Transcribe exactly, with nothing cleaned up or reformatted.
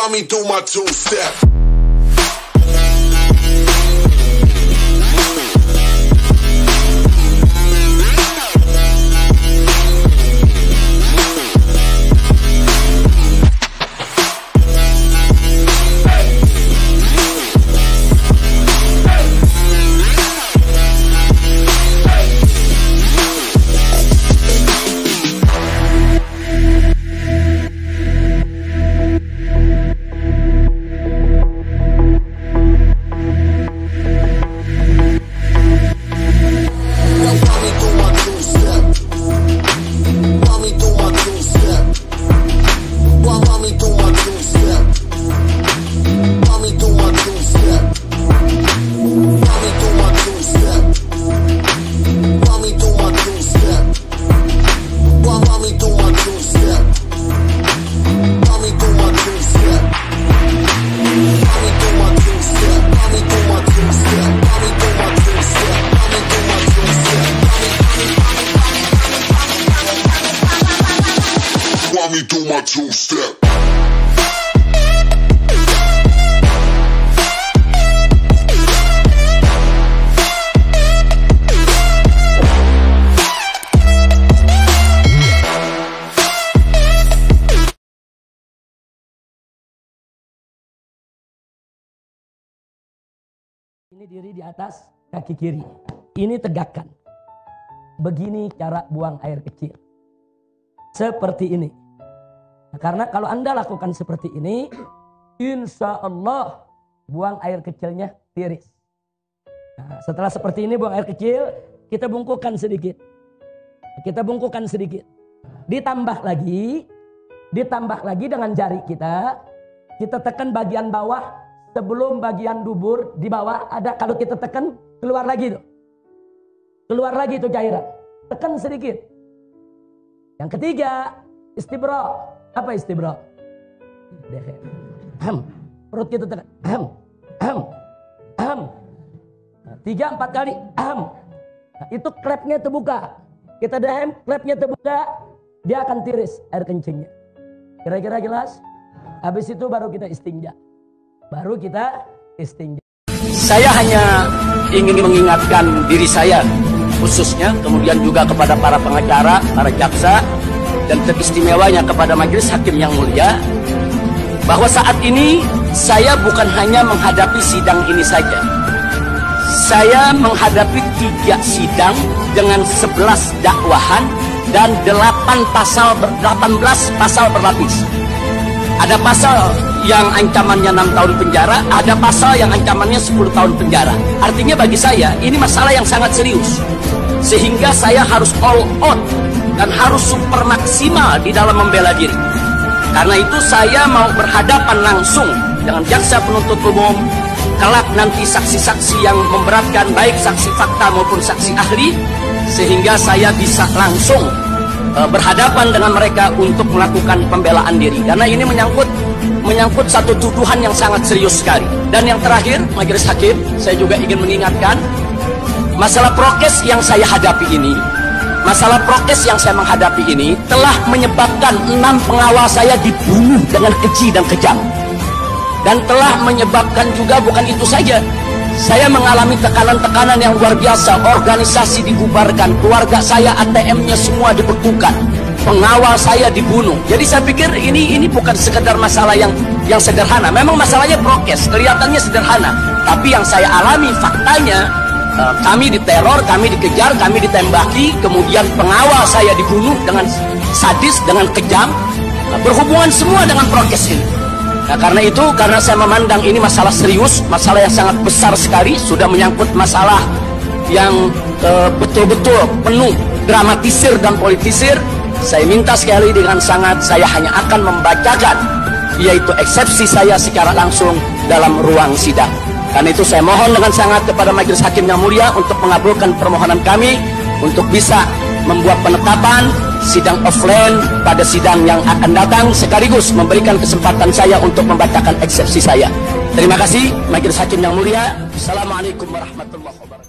While me do my two step. Me do my two step. Ini diri di atas kaki kiri. Ini tegakkan. Begini cara buang air kecil. Seperti ini. Nah, karena kalau Anda lakukan seperti ini, insya Allah buang air kecilnya tiris. Nah, setelah seperti ini buang air kecil, kita bungkukan sedikit. Kita bungkukan sedikit. Ditambah lagi, ditambah lagi dengan jari kita, kita tekan bagian bawah sebelum bagian dubur di bawah ada. Kalau kita tekan keluar lagi tuh, keluar lagi tuh cairan. Tekan sedikit. Yang ketiga, istibra. Apa istibra? Ahem. Perut kita tekan. Ahem. Ahem. Ahem. Nah, tiga, empat kali. Ahem. Nah, itu klepnya terbuka. Kita dahem, klepnya terbuka. Dia akan tiris air kencingnya. Kira-kira jelas? Habis itu baru kita istinja. Baru kita istinja. Saya hanya ingin mengingatkan diri saya khususnya, kemudian juga kepada para pengacara, para jaksa, dan teristimewanya kepada majelis hakim yang mulia, bahwa saat ini saya bukan hanya menghadapi sidang ini saja. Saya menghadapi tiga sidang dengan sebelas dakwahan dan delapan pasal ber, delapan belas pasal berlapis. Ada pasal yang ancamannya enam tahun penjara, ada pasal yang ancamannya sepuluh tahun penjara. Artinya bagi saya ini masalah yang sangat serius, sehingga saya harus all out dan harus super maksimal di dalam membela diri. Karena itu saya mau berhadapan langsung dengan jaksa penuntut umum, kelak nanti saksi-saksi yang memberatkan, baik saksi fakta maupun saksi ahli, sehingga saya bisa langsung uh, berhadapan dengan mereka untuk melakukan pembelaan diri. Karena ini menyangkut menyangkut satu tuduhan yang sangat serius sekali. Dan yang terakhir, majelis hakim, saya juga ingin mengingatkan masalah prokes yang saya hadapi ini. Masalah prokes yang saya menghadapi ini telah menyebabkan enam pengawal saya dibunuh dengan keji dan kejam. Dan telah menyebabkan juga bukan itu saja. Saya mengalami tekanan-tekanan yang luar biasa. Organisasi dibubarkan, keluarga saya A T M-nya semua dibekukan. Pengawal saya dibunuh. Jadi saya pikir ini ini bukan sekedar masalah yang yang sederhana. Memang masalahnya prokes, kelihatannya sederhana. Tapi yang saya alami faktanya, Uh, kami diteror, kami dikejar, kami ditembaki, kemudian pengawal saya dibunuh dengan sadis, dengan kejam, uh, berhubungan semua dengan prokes ini. Nah, karena itu, karena saya memandang ini masalah serius, masalah yang sangat besar sekali, sudah menyangkut masalah yang betul-betul uh, penuh dramatisir dan politisir, saya minta sekali dengan sangat, saya hanya akan membacakan, yaitu eksepsi saya secara langsung dalam ruang sidang. Karena itu saya mohon dengan sangat kepada majelis hakim yang mulia untuk mengabulkan permohonan kami untuk bisa membuat penetapan sidang offline pada sidang yang akan datang, sekaligus memberikan kesempatan saya untuk membacakan eksepsi saya. Terima kasih majelis hakim yang mulia. Assalamualaikum warahmatullahi wabarakatuh.